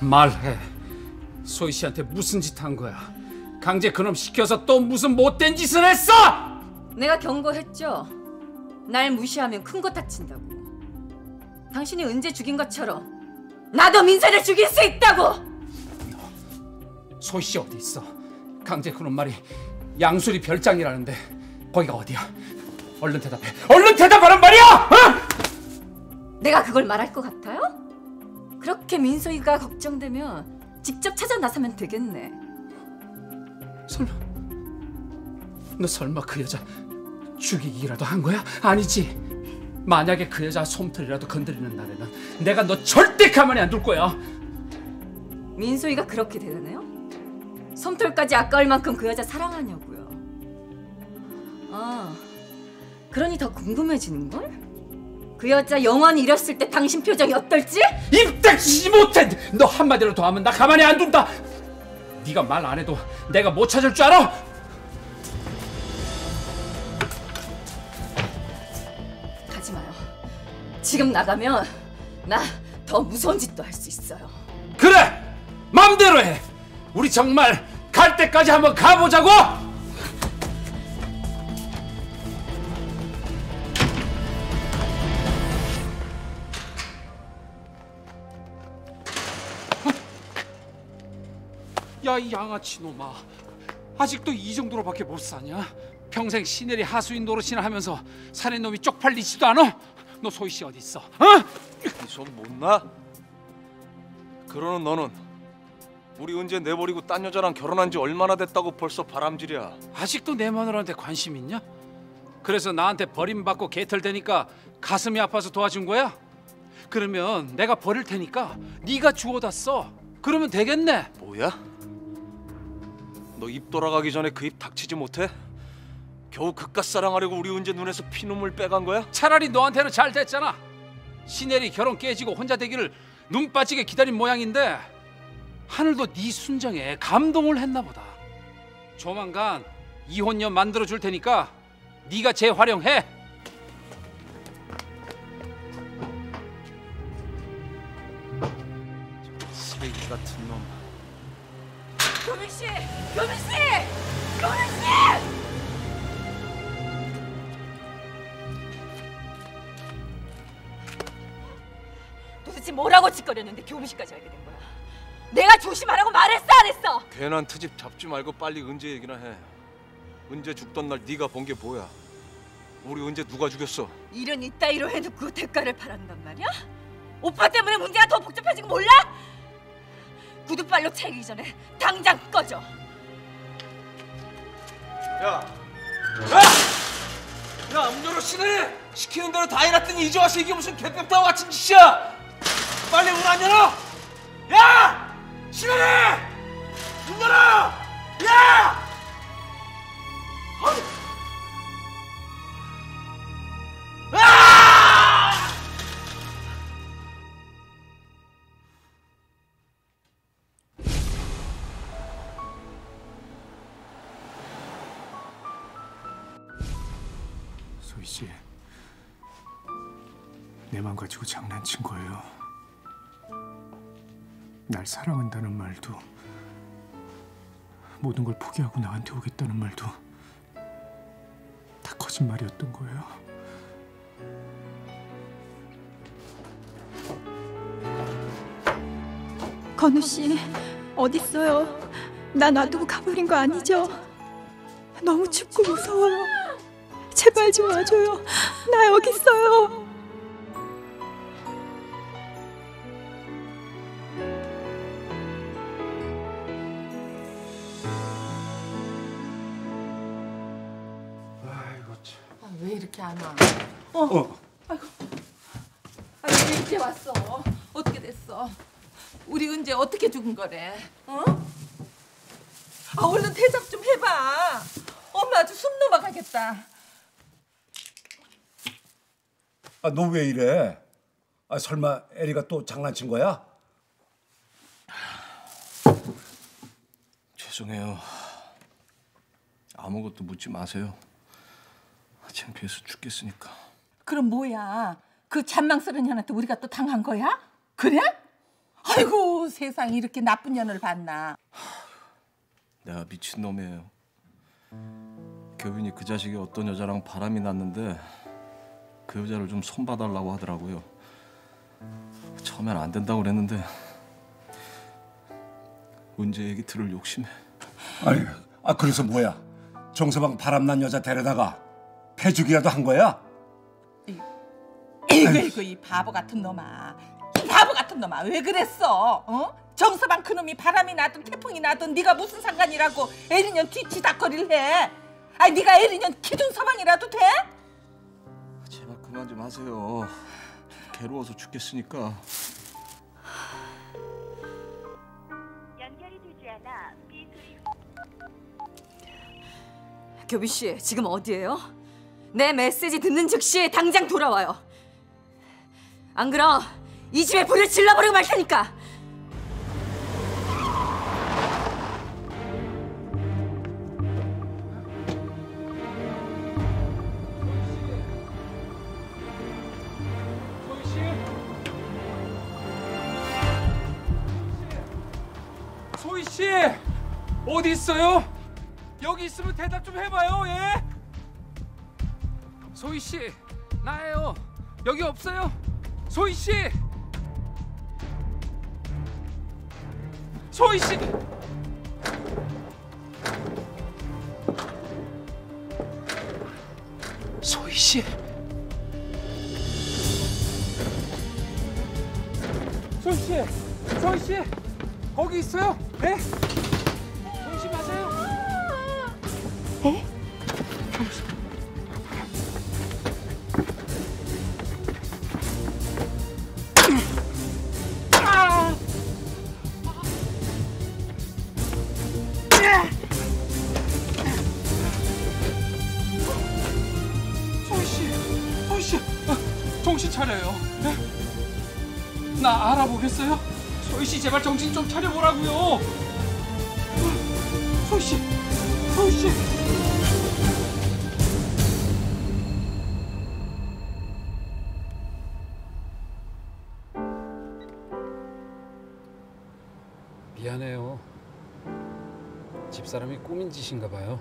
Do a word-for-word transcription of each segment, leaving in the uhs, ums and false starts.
말해. 소희 씨한테 무슨 짓 한 거야? 강제 그놈 시켜서 또 무슨 못된 짓을 했어? 내가 경고했죠. 날 무시하면 큰 거 다친다고. 당신이 은재 죽인 것처럼 나도 민서를 죽일 수 있다고. 소희 씨 어디 있어? 강제 그놈 말이 양수리 별장이라는데 거기가 어디야? 얼른 대답해. 얼른 대답하란 말이야! 어? 내가 그걸 말할 것 같아요? 그렇게 민서이가 걱정되면 직접 찾아 나서면 되겠네. 설마 너 설마 그 여자 죽이기라도 한 거야? 아니지? 만약에 그 여자 솜털이라도 건드리는 날에는 내가 너 절대 가만히 안 둘 거야. 민소희가 그렇게 대단해요? 솜털까지 아까울 만큼 그 여자 사랑하냐고요. 아, 그러니 더 궁금해지는걸? 그 여자 영원히 잃었을 때 당신 표정이 어떨지? 입 닥치지 못해! 너 한마디로 더 하면 나 가만히 안 둔다. 네가 말 안 해도 내가 못 찾을 줄 알아? 가지 마요. 지금 나가면 나 더 무서운 짓도 할 수 있어요. 그래! 맘대로 해! 우리 정말 갈 때까지 한번 가보자고! 야, 이 양아치 놈아. 아직도 이 정도로밖에 못 사냐? 평생 시내리 하수인 노릇이나 하면서 사는 놈이 쪽팔리지도 않아? 너 소희 씨 어디 있어? 어? 이 손 못 나? 그러는 너는 우리 은재 내버리고 딴 여자랑 결혼한 지 얼마나 됐다고 벌써 바람질이야. 아직도 내 마누라한테 관심 있냐? 그래서 나한테 버림받고 개털대니까 가슴이 아파서 도와준 거야? 그러면 내가 버릴 테니까 네가 주워다 써. 그러면 되겠네. 뭐야? 너 입 돌아가기 전에 그 입 닥치지 못해? 겨우 그깟 사랑하려고 우리 은재 눈에서 피눈물 빼간 거야? 차라리 너한테는 잘 됐잖아. 시내리 결혼 깨지고 혼자 되기를 눈 빠지게 기다린 모양인데 하늘도 네 순정에 감동을 했나 보다. 조만간 이혼녀 만들어 줄 테니까 네가 재활용해. 쓰레기 같은 놈. 교민 씨! 교민 씨! 교민 씨! 도대체 뭐라고 짓거렸는데 교민 씨까지 알게 된 거야? 내가 조심하라고 말했어 안 했어? 괜한 트집 잡지 말고 빨리 은재 얘기나 해. 은재 죽던 날 네가 본 게 뭐야? 우리 은재 누가 죽였어? 일은 이따위로 해놓고 대가를 바란단 말이야? 오빠 때문에 문제가 더 복잡해진 거 몰라? 구두발로 채기 전에 당장 꺼져. 야! 야! 야, 음료로 시내리 시키는 대로 다 해놨더니 이제 와서 이게 무슨 개벽다와 같은 짓이야! 빨리 문 안 열어! 야! 시내리! 문 열어! 야! 아! 소희 씨, 내 맘 가지고 장난친 거예요. 날 사랑한다는 말도, 모든 걸 포기하고 나한테 오겠다는 말도 다 거짓말이었던 거예요. 건우 씨, 어딨어요? 나 놔두고 가버린 거 아니죠? 너무 춥고 무서워요. 제발 좀 와줘요. 나 여기 있어요. 아이고 참. 아, 왜 이렇게 안 와? 어. 어. 아이고, 아이고 왜 이제 왔어? 어떻게 됐어? 우리 은재 어떻게 죽은 거래? 어? 아 얼른 대답 좀 해봐. 엄마 아주 숨 넘어가겠다. 아, 너 왜 이래? 아, 설마 에리가 또 장난친 거야? 죄송해요. 아무것도 묻지 마세요. 창피해서 죽겠으니까. 그럼 뭐야? 그 잔망스러운 년한테 우리가 또 당한 거야? 그래? 아이고 세상에 이렇게 나쁜 년을 봤나. 내가 미친놈이에요. 교빈이 그 자식이 어떤 여자랑 바람이 났는데 그 여자를 좀 손봐달라고 하더라고요. 처음엔 안 된다고 그랬는데 은재 얘기 들을 욕심에. 아니, 아 그래서 뭐야? 정서방 바람난 여자 데려다가 패주기라도 한 거야? 이거 이거 이 바보 같은 놈아. 이 바보 같은 놈아. 왜 그랬어? 어? 정서방 그놈이 바람이 나든 태풍이 나든 네가 무슨 상관이라고 애리년 뒤치다거리를 해. 아니 네가 애리년 기준서방이라도 돼? 제발 그만 좀 하세요. 괴로워서 죽겠으니까. 연결이 되지 않아 삐소리. 교빈 씨, 지금 어디예요? 내 메시지 듣는 즉시 당장 돌아와요. 안 그럼 이 집에 불을 질러버리고 말 테니까. 소희 씨 어디 있어요? 여기 있으면 대답 좀 해봐요. 예? 소희 씨 나예요. 여기 없어요? 소희 씨, 소희 씨. 소희 씨. 소희 씨, 소희 씨, 거기 있어요? 네? 소희 씨 맞아요? 네? 소희 씨, 소희 씨, 아, 정신 차려요. 네? 나 알아보겠어요? 소희 씨 제발 정신 좀 차려보라고요. 소희 씨, 소희 씨. 미안해요. 집사람이 꾸민 짓인가 봐요.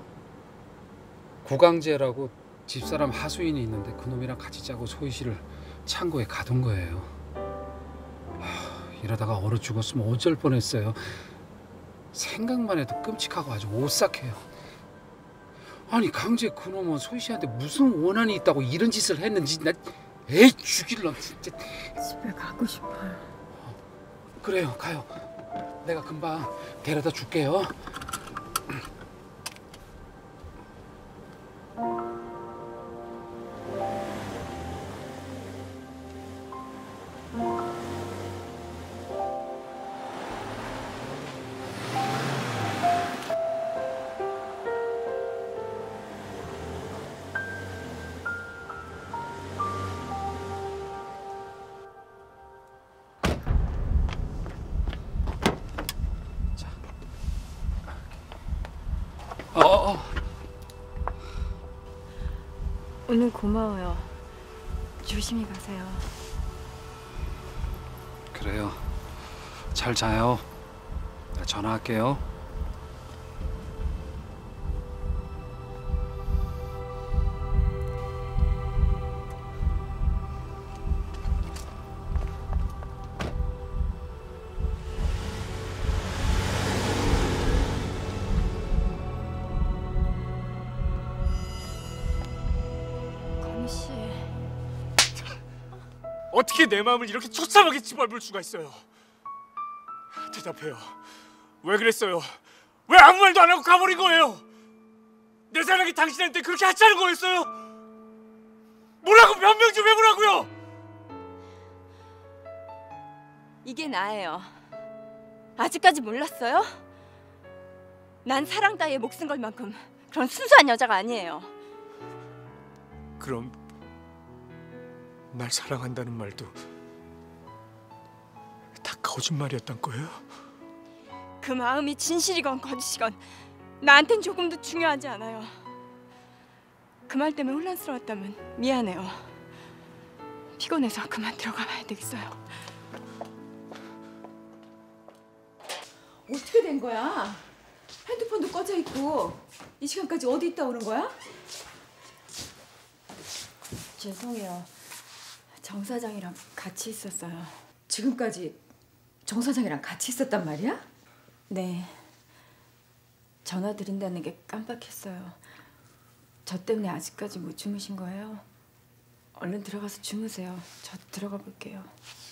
구강재라고 집사람 하수인이 있는데 그놈이랑 같이 짜고 소희 씨를 창고에 가둔 거예요. 하, 이러다가 얼어 죽었으면 어쩔 뻔했어요. 생각만 해도 끔찍하고 아주 오싹해요. 아니 강재 그놈은 소희 씨한테 무슨 원한이 있다고 이런 짓을 했는지 나 에이 죽일놈 진짜. 집에 가고 싶어요. 그래요 가요. 내가 금방 데려다 줄게요. 어, 어. 오늘 고마워요. 조심히 가세요. 그래요. 잘 자요. 나 전화할게요. 씨. 어떻게 내 마음을 이렇게 처참하게 짓밟을 수가 있어요? 대답해요. 왜 그랬어요? 왜 아무 말도 안 하고 가버린 거예요? 내 사랑이 당신한테 그렇게 하찮은 거였어요? 뭐라고 변명 좀 해보라고요! 이게 나예요. 아직까지 몰랐어요? 난 사랑 따위에 목숨 걸 만큼 그런 순수한 여자가 아니에요. 그럼 날 사랑한다는 말도 다 거짓말이었단 거예요? 그 마음이 진실이건 거짓이건 나한텐 조금도 중요하지 않아요. 그 말 때문에 혼란스러웠다면 미안해요. 피곤해서 그만 들어가 봐야 되겠어요. 된 거야? 핸드폰도 꺼져 있고 이 시간까지 어디 있다 오는 거야? 죄송해요. 정 사장이랑 같이 있었어요. 지금까지 정 사장이랑 같이 있었단 말이야? 네. 전화 드린다는 게 깜빡했어요. 저 때문에 아직까지 못 주무신 거예요? 얼른 들어가서 주무세요. 저 들어가 볼게요.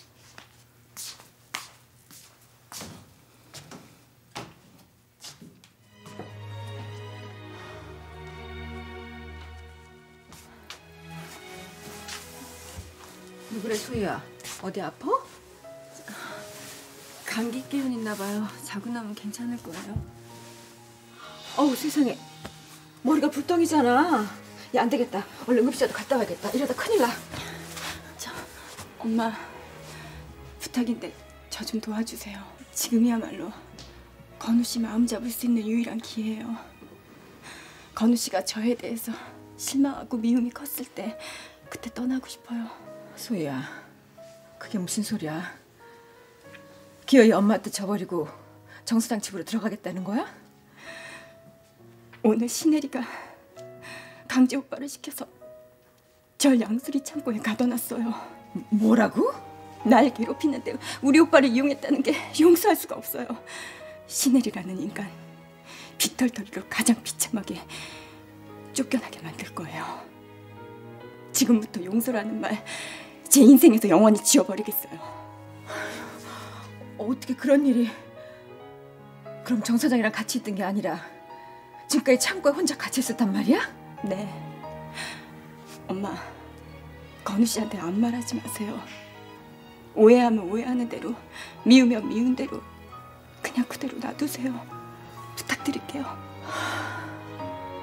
누구래 소희야? 어디 아파? 감기 기운 있나 봐요. 자고 나면 괜찮을 거예요. 어우 세상에 머리가 불덩이잖아. 야 안 되겠다. 얼른 응급실에도 갔다 와야겠다. 이러다 큰일 나. 저, 엄마 부탁인데 저 좀 도와주세요. 지금이야말로 건우 씨 마음 잡을 수 있는 유일한 기회예요. 건우 씨가 저에 대해서 실망하고 미움이 컸을 때 그때 떠나고 싶어요. 소희야 그게 무슨 소리야? 기어이 엄마한테 져버리고 정 사장 집으로 들어가겠다는 거야? 오늘 신혜리가 강재 오빠를 시켜서 절 양수리 창고에 가둬놨어요. 뭐라고? 날 괴롭히는데 우리 오빠를 이용했다는 게 용서할 수가 없어요. 신혜리라는 인간 빗털털이로 가장 비참하게 쫓겨나게 만들 거예요. 지금부터 용서라는 말 제 인생에서 영원히 지워버리겠어요. 어떻게 그런 일이? 그럼 정 사장이랑 같이 있던 게 아니라 지금까지 창고에 혼자 같이 있었단 말이야? 네. 엄마, 건우 씨한테 아무 말하지 마세요. 오해하면 오해하는 대로, 미우면 미운 대로 그냥 그대로 놔두세요. 부탁드릴게요.